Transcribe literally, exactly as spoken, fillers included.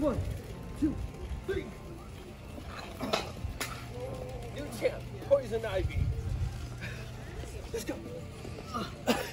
One, two, three. New champ, Poison Ivy. Let's go.